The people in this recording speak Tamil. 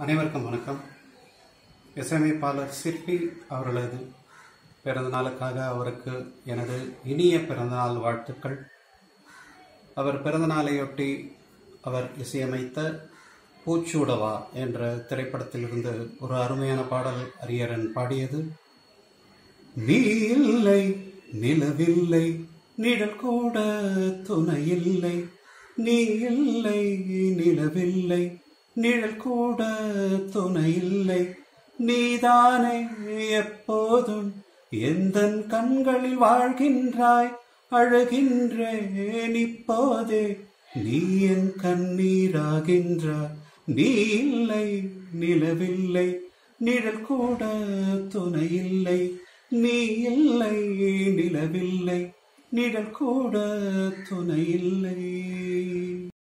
அனைவருக்கும் வணக்கம். இசையமைப்பாளர் சிற்பி அவர்களது பிறந்தநாளுக்காக அவருக்கு எனது இனிய பிறந்தநாள் வாழ்த்துக்கள். அவர் பிறந்தநாளையொட்டி அவர் இசையமைத்த பூச்சூடவா என்ற திரைப்படத்திலிருந்து ஒரு அருமையான பாடல் அரியரன் பாடியது. நீ இல்லை நிலவில்லை, நிழல் கூட துணையில்லை, நீ இல்லை நிலவில்லை, நிழல் கூட துணையில்லை, நீதானே எப்போதும் எந்தன் கண்களில் வாழ்கின்றாய், அழுகின்றேன் இப்போதே நீ என் கண்ணீராகின்றாய். நீ இல்லை நிலவில்லை, நிழல் கூட துணையில்லை, நீ இல்லை நிலவில்லை, நிழல் கூட துணையில்லை.